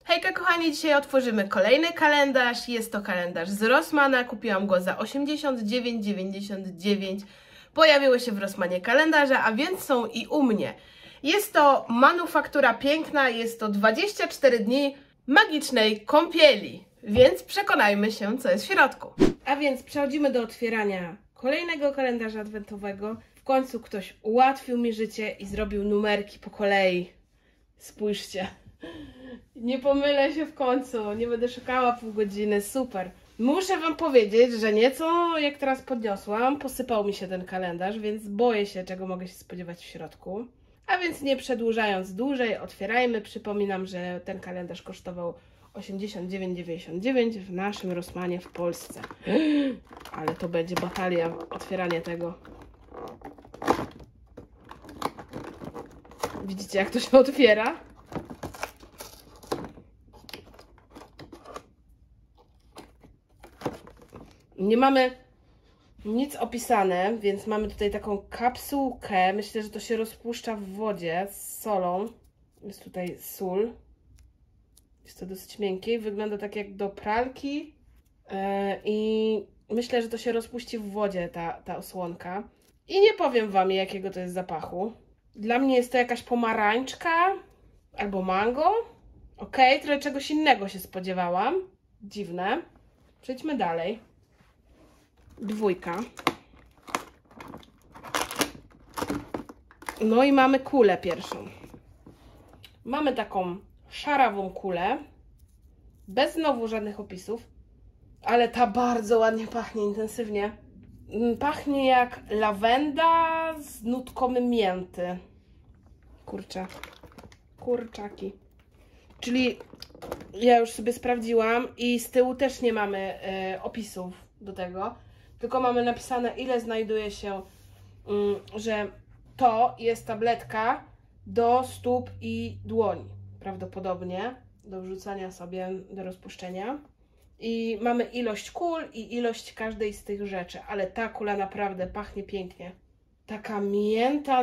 Hejka kochani, dzisiaj otworzymy kolejny kalendarz. Jest to kalendarz z Rossmana. Kupiłam go za 89,99. Pojawiły się w Rossmanie kalendarze, a więc są i u mnie. Jest to manufaktura piękna, jest to 24 dni magicznej kąpieli. Więc przekonajmy się, co jest w środku. A więc przechodzimy do otwierania kolejnego kalendarza adwentowego. W końcu ktoś ułatwił mi życie i zrobił numerki po kolei. Spójrzcie. Nie pomylę się w końcu, nie będę szukała pół godziny, super. Muszę wam powiedzieć, że nieco jak teraz podniosłam, posypał mi się ten kalendarz, więc boję się, czego mogę się spodziewać w środku. A więc nie przedłużając dłużej, otwierajmy. Przypominam, że ten kalendarz kosztował 89,99 w naszym Rossmanie w Polsce. Ale to będzie batalia, otwieranie tego. Widzicie, jak to się otwiera? Nie mamy nic opisane, więc mamy tutaj taką kapsułkę. Myślę, że to się rozpuszcza w wodzie z solą. Jest tutaj sól. Jest to dosyć miękkie. Wygląda tak jak do pralki. I myślę, że to się rozpuści w wodzie, ta osłonka. I nie powiem wam, jakiego to jest zapachu. Dla mnie jest to jakaś pomarańczka albo mango. Okej, trochę czegoś innego się spodziewałam. Dziwne. Przejdźmy dalej. Dwójka. No i mamy kulę pierwszą. Mamy taką szarawą kulę. Bez znowu żadnych opisów. Ale ta bardzo ładnie pachnie, intensywnie. Pachnie jak lawenda z nutką mięty. Kurczę. Kurczaki. Czyli ja już sobie sprawdziłam i z tyłu też nie mamy opisów do tego. Tylko mamy napisane, ile znajduje się, że to jest tabletka do stóp i dłoni. Prawdopodobnie do wrzucania sobie, do rozpuszczenia. I mamy ilość kul i ilość każdej z tych rzeczy. Ale ta kula naprawdę pachnie pięknie. Taka mięta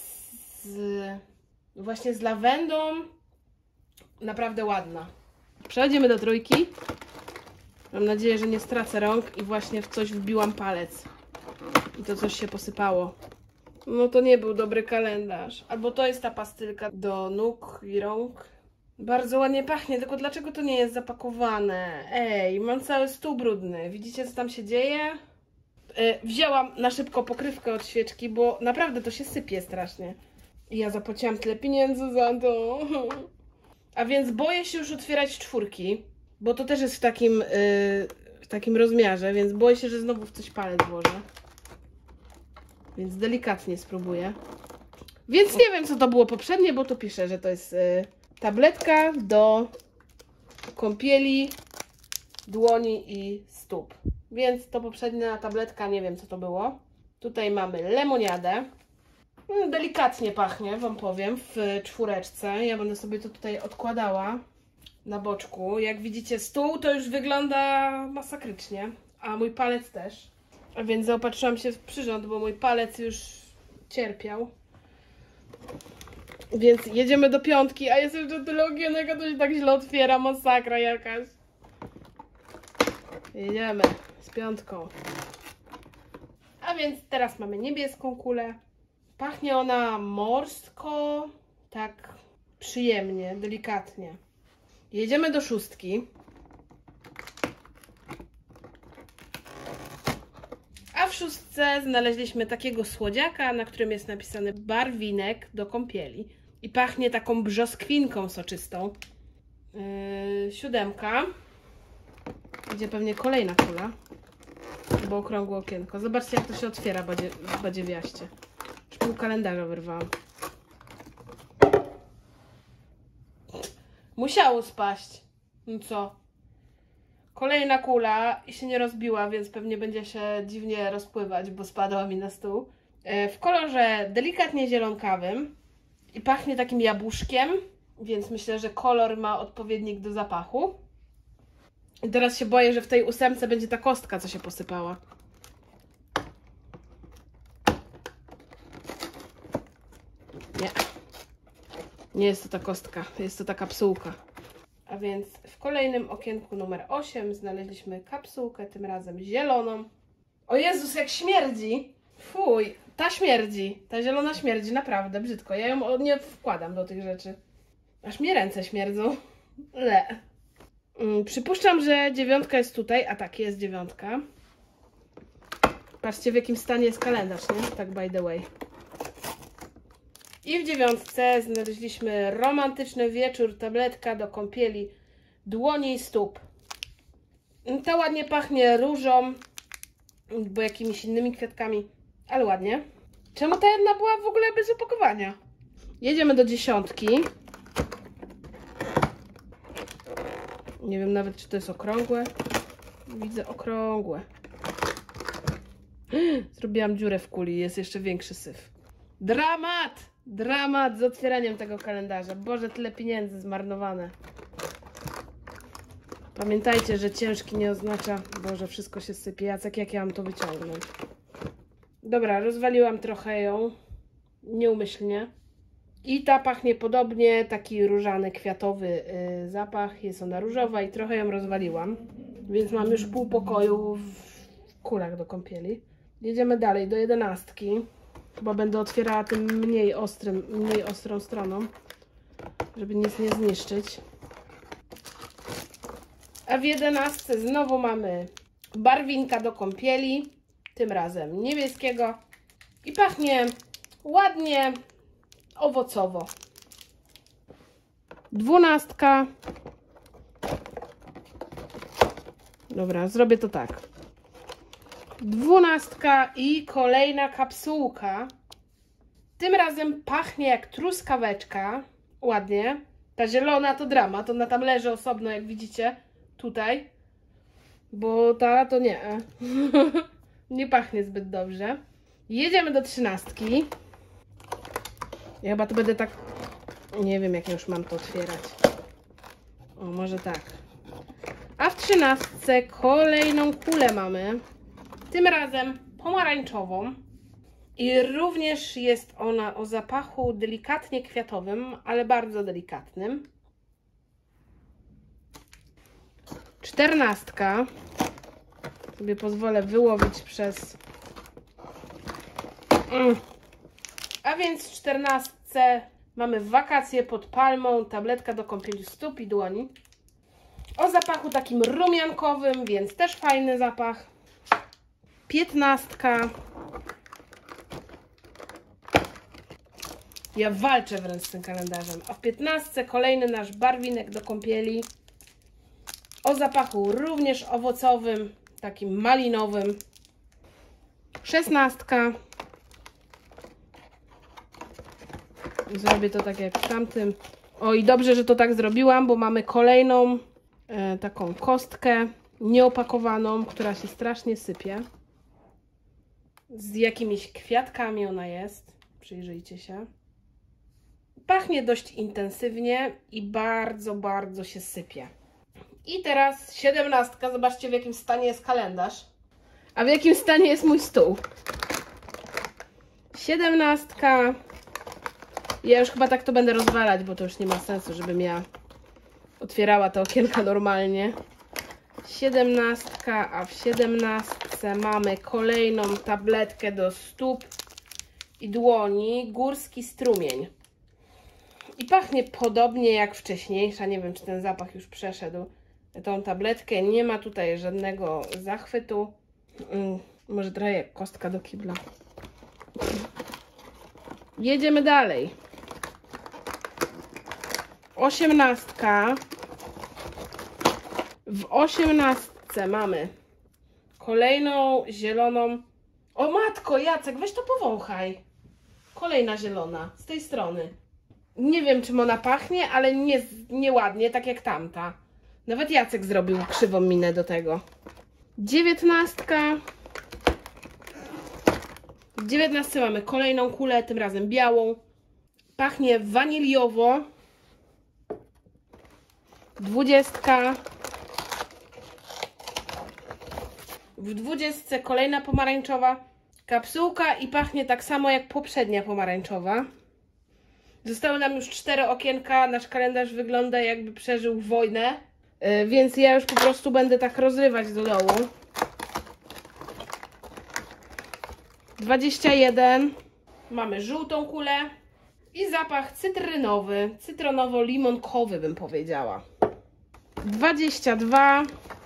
właśnie z lawendą. Naprawdę ładna. Przechodzimy do trójki. Mam nadzieję, że nie stracę rąk i właśnie w coś wbiłam palec. I to coś się posypało. No to nie był dobry kalendarz. Albo to jest ta pastylka do nóg i rąk. Bardzo ładnie pachnie, tylko dlaczego to nie jest zapakowane? Ej, mam cały stół brudny. Widzicie, co tam się dzieje? Wzięłam na szybko pokrywkę od świeczki, bo naprawdę to się sypie strasznie. I ja zapłaciłam tyle pieniędzy za to. A więc boję się już otwierać czwórki. Bo to też jest w takim rozmiarze, więc boję się, że znowu w coś palec włożę. Więc delikatnie spróbuję. Więc nie wiem, co to było poprzednie, bo tu pisze, że to jest tabletka do kąpieli, dłoni i stóp. Więc to poprzednia tabletka, nie wiem, co to było. Tutaj mamy lemoniadę. Delikatnie pachnie, wam powiem, w czwóreczce. Ja będę sobie to tutaj odkładała na boczku. Jak widzicie, stół to już wygląda masakrycznie, a mój palec też. A więc zaopatrzyłam się w przyrząd, bo mój palec już cierpiał. Więc jedziemy do piątki, a jest jeszcze tyle okienek, a to się tak źle otwiera, masakra jakaś. Jedziemy z piątką. A więc teraz mamy niebieską kulę. Pachnie ona morsko, tak przyjemnie, delikatnie. Jedziemy do szóstki. A w szóstce znaleźliśmy takiego słodziaka, na którym jest napisany barwinek do kąpieli. I pachnie taką brzoskwinką soczystą. Siódemka. Gdzie pewnie kolejna kula. Bo okrągłe okienko. Zobaczcie, jak to się otwiera w badziewiaście. Już pół kalendarza wyrwałam. Musiało spaść. No co? Kolejna kula i się nie rozbiła, więc pewnie będzie się dziwnie rozpływać, bo spadła mi na stół. W kolorze delikatnie zielonkawym i pachnie takim jabłuszkiem, więc myślę, że kolor ma odpowiednik do zapachu. I teraz się boję, że w tej ósemce będzie ta kostka, co się posypała. Nie. Nie jest to ta kostka, jest to ta kapsułka. A więc w kolejnym okienku numer 8 znaleźliśmy kapsułkę, tym razem zieloną. O Jezus, jak śmierdzi! Fuj, ta śmierdzi. Ta zielona śmierdzi, naprawdę brzydko. Ja ją nie wkładam do tych rzeczy. Aż mnie ręce śmierdzą. Le. Przypuszczam, że 9 jest tutaj, a tak, jest 9. Patrzcie, w jakim stanie jest kalendarz, nie? Tak by the way. I w 9 znaleźliśmy romantyczny wieczór, tabletka do kąpieli dłoni i stóp. Ta ładnie pachnie różą, bo jakimiś innymi kwiatkami, ale ładnie. Czemu ta jedna była w ogóle bez opakowania? Jedziemy do 10. Nie wiem nawet, czy to jest okrągłe. Widzę okrągłe. Zrobiłam dziurę w kuli, jest jeszcze większy syf. Dramat! Dramat z otwieraniem tego kalendarza. Boże, tyle pieniędzy zmarnowane. Pamiętajcie, że ciężki nie oznacza, Boże, wszystko się sypie. Jacek, jak ja mam to wyciągnąć? Dobra, rozwaliłam trochę ją. Nieumyślnie. I ta pachnie podobnie, taki różany, kwiatowy zapach. Jest ona różowa i trochę ją rozwaliłam. Więc mam już pół pokoju w kulach do kąpieli. Jedziemy dalej, do 11. Chyba będę otwierała tym mniej ostrą stroną, żeby nic nie zniszczyć. A w 11 znowu mamy barwinka do kąpieli, tym razem niebieskiego. I pachnie ładnie, owocowo. 12. Dobra, zrobię to tak. 12 i kolejna kapsułka. Tym razem pachnie jak truskaweczka. Ładnie. Ta zielona to dramat. Ona tam leży osobno, jak widzicie. Tutaj. Bo ta to nie. Nie pachnie zbyt dobrze. Jedziemy do 13. Ja chyba to będę tak... Nie wiem, jak już mam to otwierać. O, może tak. A w 13 kolejną kulę mamy. Tym razem pomarańczową. I również jest ona o zapachu delikatnie kwiatowym, ale bardzo delikatnym. 14. Sobie pozwolę wyłowić przez... A więc w 14 mamy wakacje pod palmą, tabletka do kąpieli stóp i dłoni. O zapachu takim rumiankowym, więc też fajny zapach. 15. Ja walczę wręcz z tym kalendarzem. A w 15 kolejny nasz barwinek do kąpieli. O zapachu również owocowym, takim malinowym. 16. Zrobię to tak jak w tamtym. O, i dobrze, że to tak zrobiłam, bo mamy kolejną taką kostkę nieopakowaną, która się strasznie sypie. Z jakimiś kwiatkami ona jest. Przyjrzyjcie się. Pachnie dość intensywnie i bardzo, bardzo się sypie. I teraz 17. Zobaczcie, w jakim stanie jest kalendarz. A w jakim stanie jest mój stół. 17. Ja już chyba tak to będę rozwalać, bo to już nie ma sensu, żebym ja otwierała te okienka normalnie. 17, a w 17 mamy kolejną tabletkę do stóp i dłoni. Górski strumień. I pachnie podobnie jak wcześniejsza. Nie wiem, czy ten zapach już przeszedł tą tabletkę. Nie ma tutaj żadnego zachwytu. Może trochę jak kostka do kibla. Jedziemy dalej. 18. W 18 mamy kolejną zieloną. O matko, Jacek, weź to powąchaj. Kolejna zielona z tej strony. Nie wiem, czym ona pachnie, ale nieładnie, tak jak tamta. Nawet Jacek zrobił krzywą minę do tego. 19. W 19 mamy kolejną kulę, tym razem białą. Pachnie waniliowo. 20. W 20 kolejna pomarańczowa kapsułka i pachnie tak samo jak poprzednia pomarańczowa. Zostały nam już 4 okienka, nasz kalendarz wygląda jakby przeżył wojnę, więc ja już po prostu będę tak rozrywać do dołu. 21. Mamy żółtą kulę i zapach cytrynowy, cytrynowo-limonkowy bym powiedziała. 22.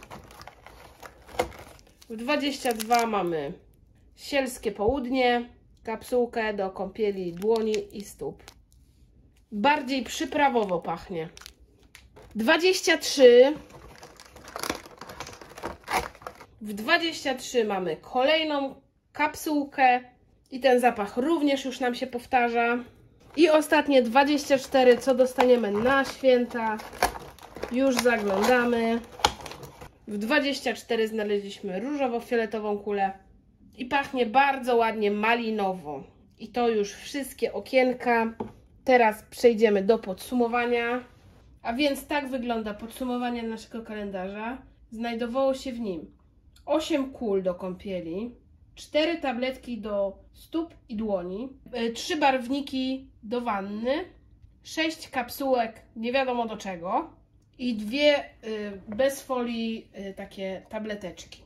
W 22 mamy sielskie południe, kapsułkę do kąpieli dłoni i stóp. Bardziej przyprawowo pachnie. 23. W 23 mamy kolejną kapsułkę i ten zapach również już nam się powtarza. I ostatnie 24, co dostaniemy na święta. Już zaglądamy. W 24 znaleźliśmy różowo-fioletową kulę i pachnie bardzo ładnie malinowo. I to już wszystkie okienka. Teraz przejdziemy do podsumowania. A więc tak wygląda podsumowanie naszego kalendarza. Znajdowało się w nim 8 kul do kąpieli, 4 tabletki do stóp i dłoni, 3 barwniki do wanny, 6 kapsułek nie wiadomo do czego i 2 bez folii takie tableteczki.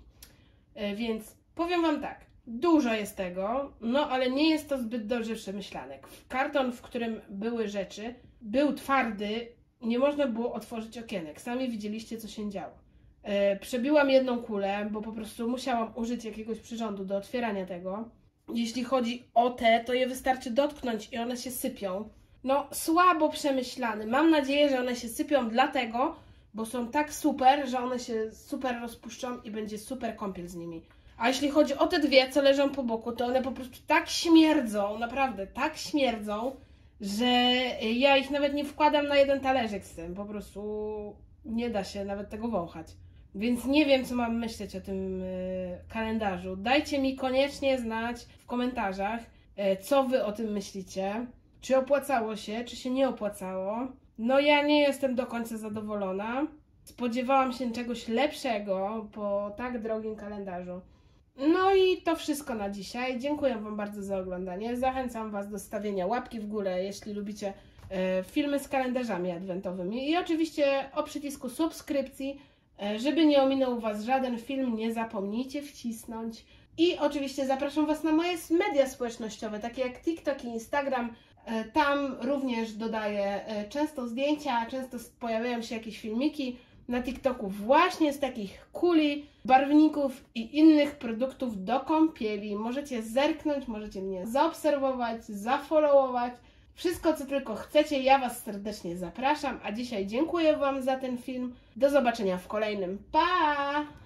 Więc powiem Wam tak, dużo jest tego, no ale nie jest to zbyt dobrze przemyślane. Karton, w którym były rzeczy, był twardy, nie można było otworzyć okienek. Sami widzieliście, co się działo. Przebiłam jedną kulę, bo po prostu musiałam użyć jakiegoś przyrządu do otwierania tego. Jeśli chodzi o te, to je wystarczy dotknąć i one się sypią. No, słabo przemyślane. Mam nadzieję, że one się sypią dlatego, bo są tak super, że one się super rozpuszczą i będzie super kąpiel z nimi. A jeśli chodzi o te 2, co leżą po boku, to one po prostu tak śmierdzą, naprawdę tak śmierdzą, że ja ich nawet nie wkładam na jeden talerzyk z tym. Po prostu nie da się nawet tego wąchać. Więc nie wiem, co mam myśleć o tym kalendarzu. Dajcie mi koniecznie znać w komentarzach, co Wy o tym myślicie. Czy opłacało się, czy się nie opłacało. No ja nie jestem do końca zadowolona. Spodziewałam się czegoś lepszego po tak drogim kalendarzu. No i to wszystko na dzisiaj. Dziękuję Wam bardzo za oglądanie. Zachęcam Was do stawienia łapki w górę, jeśli lubicie filmy z kalendarzami adwentowymi. I oczywiście o przycisku subskrypcji, żeby nie ominął Was żaden film, nie zapomnijcie wcisnąć. I oczywiście zapraszam Was na moje media społecznościowe, takie jak TikTok i Instagram. Tam również dodaję często zdjęcia, często pojawiają się jakieś filmiki na TikToku właśnie z takich kuli, barwników i innych produktów do kąpieli. Możecie zerknąć, możecie mnie zaobserwować, zafollowować. Wszystko, co tylko chcecie, ja Was serdecznie zapraszam, a dzisiaj dziękuję Wam za ten film. Do zobaczenia w kolejnym. Pa!